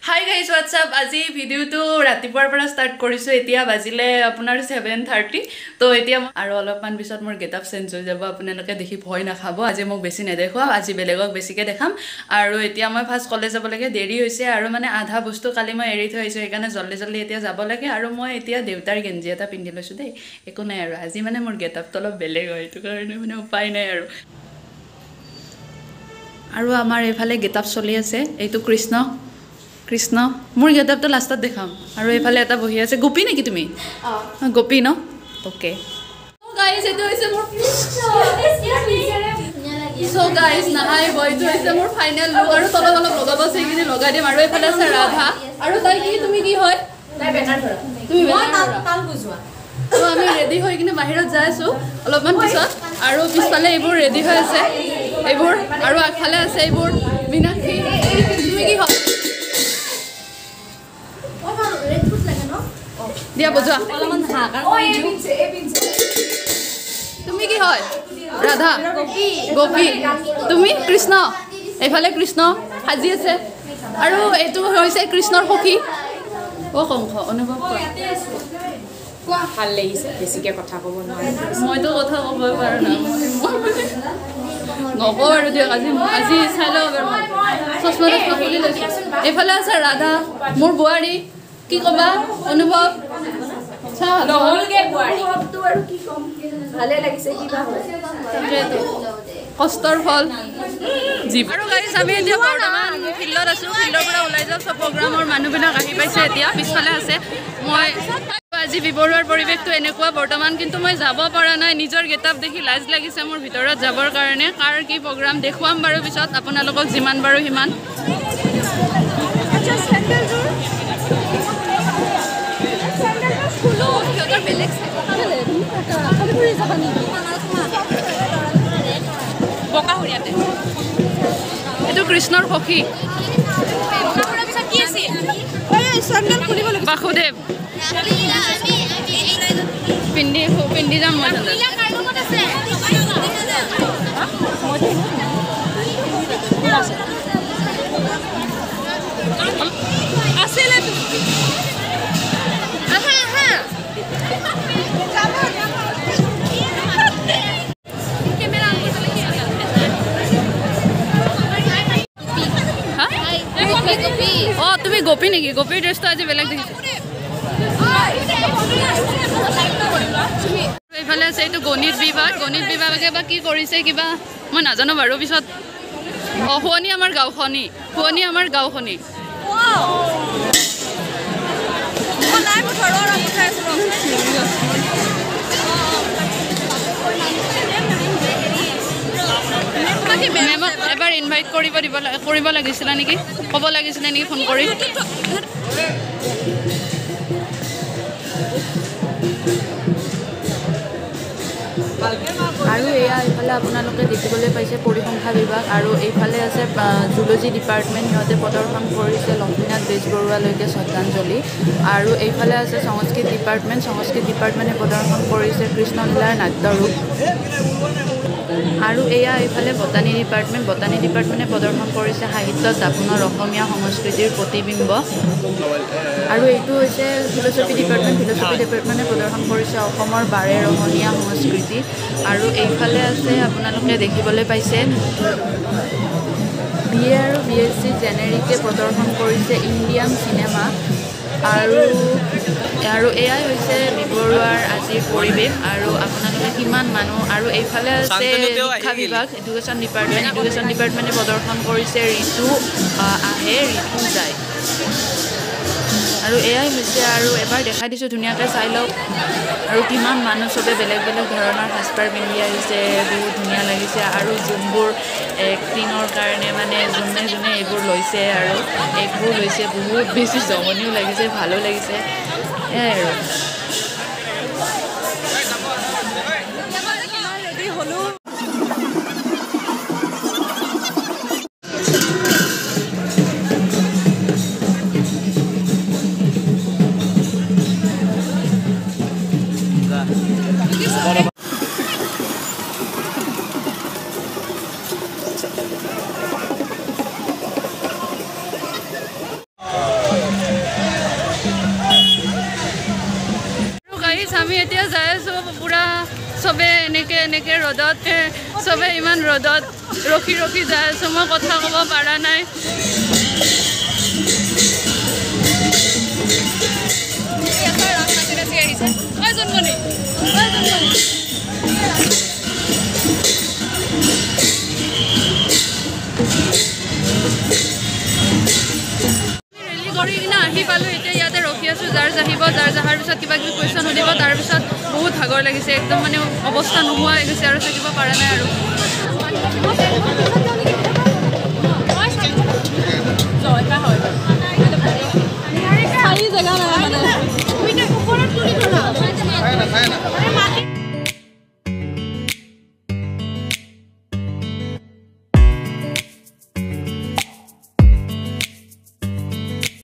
Hi guys, what's up? আজি video to ৰাতিপুৱাৰ পৰা start কৰিছো এতিয়া বাজিলে আপোনাৰ 7:30 তো এতিয়া আৰু অলপমান পিছত মোৰ গেটআপ চেঞ্জ হৈ যাব আপোনালোকে দেখি ভয় নাখাব আজি মোক বেছি নেদেখুৱা আজি বেলেগক বেছিকে দেখাম আৰু এতিয়া মই ফাৰ্স্ট কলেজ যাব লাগে দেৰি হৈছে আৰু মানে আধা বস্তু কালি মই এৰি থৈ আহিছো সেইকাৰণে জলদি এতিয়া যাব লাগে আৰু মই এতিয়া দেউতাৰ গেঞ্জি এটা পিন্ধি লৈছো দেই একো নাই আৰু আজি মানে মোৰ গেটআপটো অলপ বেলেগ হয় এইটো কাৰণে মানে উপায় নাই আৰু আমাৰ এইফালে গেটআপ চলি আছে এইটো কৃষ্ণ মোৰ গেটআপটো লাষ্টত দেখাম আৰু এইফালে এটা বহি আছে গোপী নেকি তুমি গোপী ন ওকে সো গাইস এটো হৈছে মোৰ সো গাইস নাহাই বইটো হৈছে মোৰ ফাইনাল লুক আৰু তলত অলপ লগাব আছে কিনে লগাই দিম আৰু এইফালে আছে ৰাধা আৰু তাই কি তুমি কি হয় তাই বেনাৰ ধৰা তুমি তাল বুজোৱা তো আমি ৰেডি হৈ কিনে বাহিৰত যাই আছো অলপমান পিছত আৰু পিছফালে এইবোৰ ৰেডি হৈ আছে এইবোৰ আৰু আগফালে আছে এইবোৰ মিনাক্ষী তুমি কি হয় দিয়া বুঝা অলপমান হাকাৰ তুমি কি হয় ৰাধা গোপী তুমি কৃষ্ণ এইফালে কৃষ্ণ সাজি আছে আৰু এটো হৈছে কৃষ্ণৰ সখী ও কংখ অনুভৱ কোৱা ভাল লাগিছে বেছিকে কথা ক'ব নোৱাৰে মইতো কথা ক'ব পাৰা না নকওঁ আৰু দিয়ক আজি চাই লওঁ চশমাটো খুলি লৈছো এইফালে আছে ৰাধা মোৰ বোৱাৰী কি কবা অনুভৱ নহলগে বোৱাৰী অনুভৱটো আৰু কি কম ভালে লাগিছে কিবা তাকেতো কষ্টৰ ফল আৰু গাইস আমি এতিয়া বৰ্তমান ফিল্ডত আছো ফিল্ডৰ পৰা ওলাই যাওঁ সব প্ৰগ্ৰামৰ মানুহবিলাক আহি পাইছে এতিয়া পিছফালে আছে মই আজি বিবৰুৱাৰ পৰিৱেশটো এনেকুৱা বৰ্তমান কিন্তু মই যাব পৰা নাই নিজৰ গেটআপ দেখি লাজ লাগিছে মোৰ ভিতৰত যাবৰ কাৰণে কাৰ কি প্ৰগ্ৰাম দেখুৱাম বাৰু পিছত আপোনালোকক যিমান বাৰু সিমান এইটো কৃষ্ণৰ সখী বাসুদেৱ পিন্ধি যাম মই তুমি গোপী নেকি গোপীৰ ড্ৰেছটো আজি বেলেগ দেখিছো এইফালে আছে এইটো গণিত বিভাগে বা কি কৰিছে কিবা মই নাজানো বাৰু পিছত শুৱনি আমাৰ গাঁওখনি এবাৰ ইনভাইট কৰিব লাগিছিল নেকি ক'ব লাগিছিল নেকি ফোন কৰি আৰু এয়া এইফালে আপোনালোকে দেখিবলৈ পাইছে পৰিসংখ্যা বিভাগ আৰু এইফালে আছে জুলজি ডিপাৰ্টমেণ্ট সিহঁতে প্ৰদৰ্শন কৰিছে লক্ষ্মীনাথ বেজবৰুৱালৈকে শ্ৰদ্ধাঞ্জলি আৰু এইফালে আছে সংস্কৃত ডিপাৰ্টমেণ্টে প্ৰদৰ্শন কৰিছে কৃষ্ণলীলাৰ নাট্যৰূপ আৰু এয়া এইফালে বটানী ডিপাৰ্টমেণ্টে প্ৰদৰ্শন কৰিছে সাহিত্যত দাপোনৰ অসমীয়া সংস্কৃতিৰ প্ৰতিবিম্ব আৰু এইটো হৈছে ফিলচফি ডিপাৰ্টমেণ্টে প্ৰদৰ্শন কৰিছে অসমৰ বাৰে ৰহণীয়া সংস্কৃতি আৰু এইফালে আছে আপোনালোকে দেখিবলৈ পাইছে BA আৰু BSc জেনেৰিকে প্ৰদৰ্শন কৰিছে ইণ্ডিয়ান চিনেমা আৰু এয়াই হৈছে বিবৰুৱাৰ আজিৰ পৰিৱেশ আৰু আপোনালোকে কিমান মানুহ আৰু এইফালে আছে শিক্ষা বিভাগ এডুকেশ্যন ডিপাৰ্টমেণ্টে প্ৰদৰ্শন কৰিছে ঋতু আহে ঋতু যায় আৰু এয়াই হৈছে আৰু এবাৰ দেখাই দিছোঁ ধুনীয়াকৈ চাই লওক আৰু কিমান মানুহ চবে বেলেগ ধৰণৰ সাজপাৰ পিন্ধি আহিছে বহুত ধুনীয়া লাগিছে আৰু যোনবোৰ এক্টিঙৰ কাৰণে মানে যোনে এইবোৰ লৈছে আৰু এইবোৰ লৈছে বহুত বেছি জমনিও লাগিছে ভালো লাগিছে এয়াই আৰু এতিয়া যাই আছোঁ পুৰা চবে এনেকে ৰ'দত চবে ইমান ৰ'দত ৰখি ৰখি যাই আছোঁ মই কথা ক'ব পৰা নাই আহি পালোঁ এতিয়া ইয়াতে ৰখি আছোঁ যাৰ আহিব যাৰ জহাৰ পিছত কিবা কিবি কুৱেশ্যন সুধিব তাৰপিছত বহুত ভাগৰ লাগিছে একদম মানে অৱস্থা নোহোৱা হৈ গৈছে আৰু থাকিব পৰা নাই আৰু